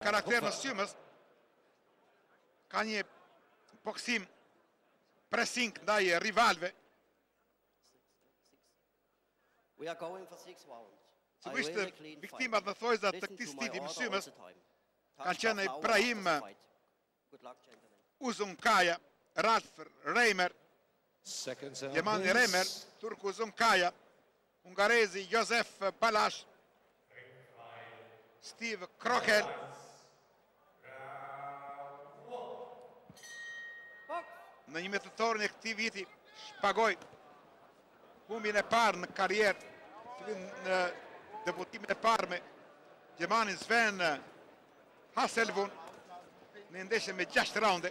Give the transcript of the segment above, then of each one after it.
karakter në symës. Ka një boksim pressing ndaj rivalve. Sigurisht viktimat në thojzat të këtij stili mësymës kanë qenë Ibrahim Uzunkaja, Ralf Reimer, Gjermani Reimer, turku Uzunkaja, ungarezi Josef Balash, Steve Krokel. Në një metëtorin e këtij viti shpagoj humbjen e parë në karrierë, në debutimin e parë me Gjermanin Sven Hasselbun në ndeshje me 6 raunde.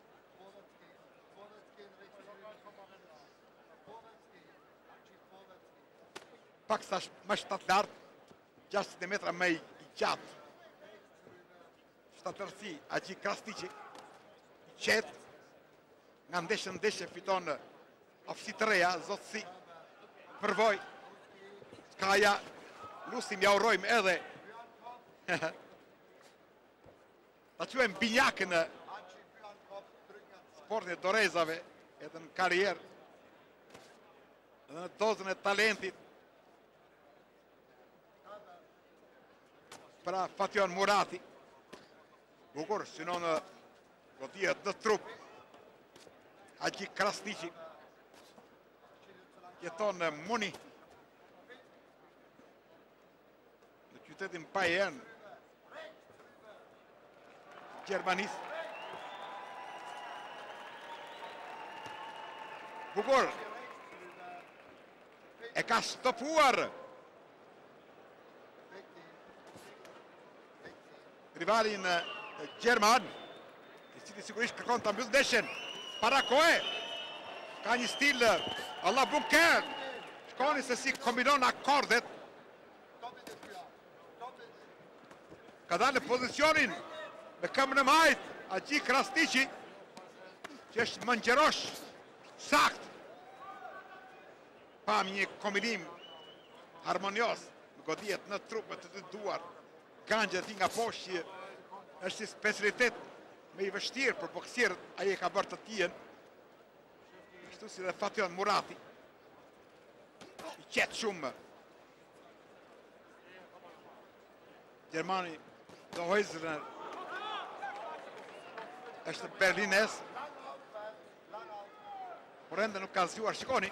Pak sa më shtatlar, 60 metra më i gjatë. Shtatërsi Haxhi Krasniqi, i qetë, nga ndeshje në ndeshje fiton aftësi të reja, zotësi, përvoj, Skaja, lusim ja urojmë edhe ta quajmë binjakën në sportin e dorezave, edhe në karrierë, edhe në dozën e talentit. Pra Fatjon Murati, bukur, synon godijet në trup. Haxhi Krasniqi jeton në Muni, në qytetin Bayern, Gjermanisë. Bukur, e ka stopuar rivalin Gjerman, i cili sigurisht kërkon ta mbyllë ndeshjen. Para kohe, ka një stil Allah bunker, shkoni se si kombinon akordet. Ka dalë në pozicionin me këmbën e majt, Haxhi Krasniqi, që është mëngjerosh sakt. Pam një kombinim harmonios, në godijet në trupet të të duar, gangjët i nga poshtë, është si specialitet me i vështirë për boksierët, aje ka bërë të tijen, ashtu si dhe Fatjon Murati, i qetë shumë. Gjermani Dohojzner është berlines, por ende nuk ka zgjuar, shikoni,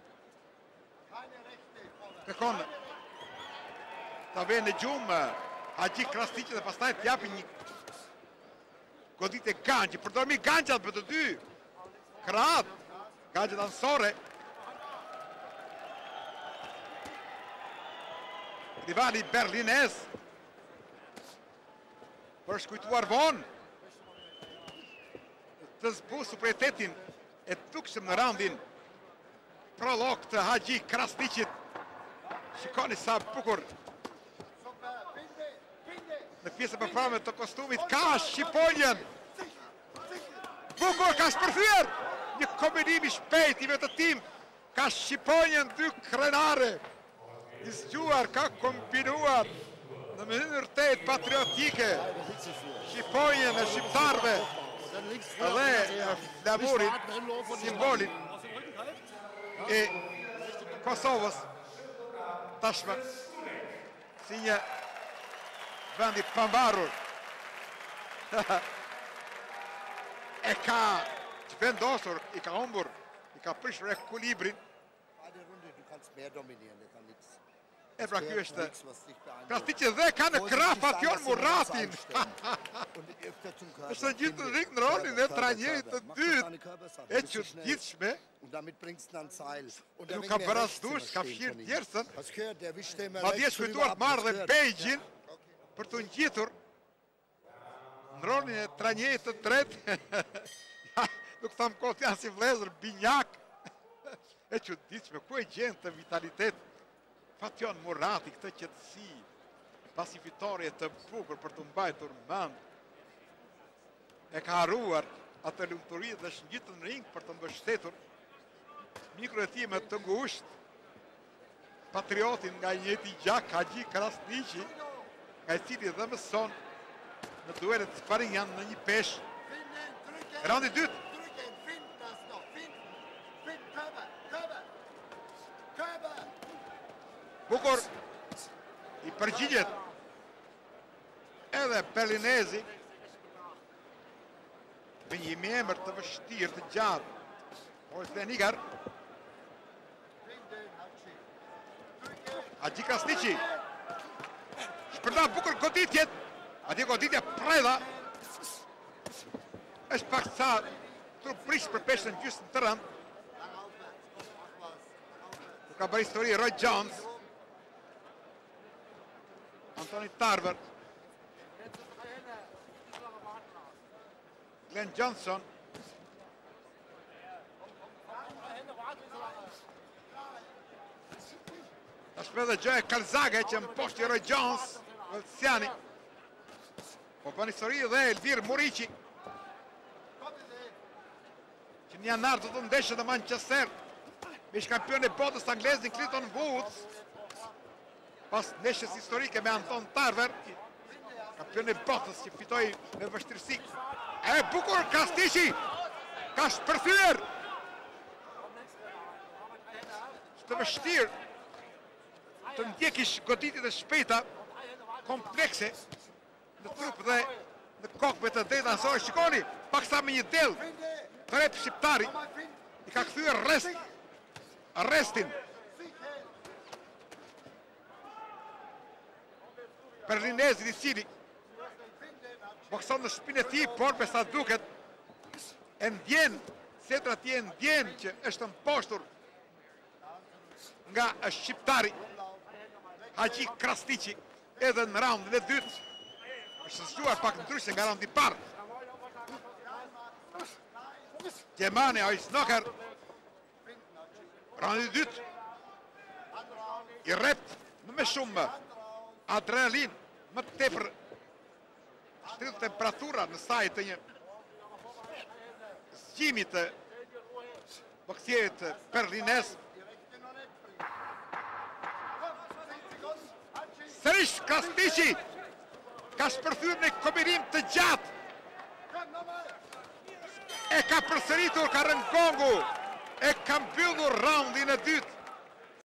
kërkon ta vjen në gjumë Haxhi Krasniqi dhe pastaj t'japi një godit e gangjë, përdormi gangjat për të dy krahat, gangjët ansore. Rivali berlines, për shkujtuar vonë, të zbu supremitetin e tukshëm në raundin prolog të Haxhi Krasniqit. Shikoni sa bukur në pjesën e përparme të kostumit ka shqiponjen. Bukur ka shpërthyer një kombinim i shpejt i vetëtim, ka shqiponjen dy krenare, i zgjuar, ka kombinuar në mënyrë të patriotike shqiponjen e shqiptarëve dhe flamurin, simbolin e Kosovës, tashmë si një vendi pambarur. E ka vendosur, i ka humbur, i ka prishur ekuilibrin. E pra ky është Krasniqi dhe ka në krah Fatjon Muratin. Është gjithë në ring në rolin e trajnerit të dytë, e çuditshme. Nuk ka bërë asdush, ka fshirë tjerësën. Madje shkujtuar të marrë dhe Beijin për të ngjitur në rolin e trajnerit të tretë. Nuk thamë kot janë si vlezër, binjak. E çuditshme, ku e gjen të vitalitet Fatjon Murati, këtë qetësi, pasi fitore të bukur për të mbajtur mend. E ka harruar atë lumturi dhe është ngjitur në ring për të mbështetur mikro e tij me të ngushtë, patriotin nga njëti gjak Haxhi Krasniqi, nga i cili dhe mëson Në duelet sparing janë në një pesh. Raundi dytë. Bukur i përgjigjet edhe Perlinezi me një emër të vështirë të gjatë. Ojslen Igar. Hadji Krasniqi. Shpërndan bukur goditjet. Atje goditja Preda. Është pak sa truprish për peshën gjysmë të rënd. Ka bërë histori Roy Jones. Anthony Tarver. Glenn Johnson. Ta shpedhe Gjoe Kalzage që më poshti Roy Jones. Vëllësiani. Po bërë histori dhe Elvir Muriqi. Që një janar të të ndeshë dhe Manchester. Mish kampion e botës anglezin Clinton Woods. Pas ndeshjes historike me Anton Tarver. Kampion e botës që fitoi me vështirësi. E bukur Krasniqi. Ka shpërthyer. Të vështirë. Të ndjekish goditjet e shpejta. Komplekse. Në trup dhe në kokë me të drejta nësore. Shikoni, paksa me një del. Të rep shqiptari. I ka kthyer arrestin. Perlinezi i cili bokson në shpinë e tij, por me sa duket e ndjen, setra ti e ndjen që është mposhtur nga shqiptari Hadji Krasniqi edhe në raundin e dytë. Është zgjuar pak ndryshe nga raundi i parë. Gjemani Oisnoker. Raundi i dytë. I rrept me shumë adrenalin, më tepër shtrihet temperatura në saj të një zgjimi të boksierit perlinez. Sërish Krasniqi ka shpërthyer në kombinim të gjatë. E ka përsëritur, ka rënë gongu. E ka mbyllur raundin e dytë.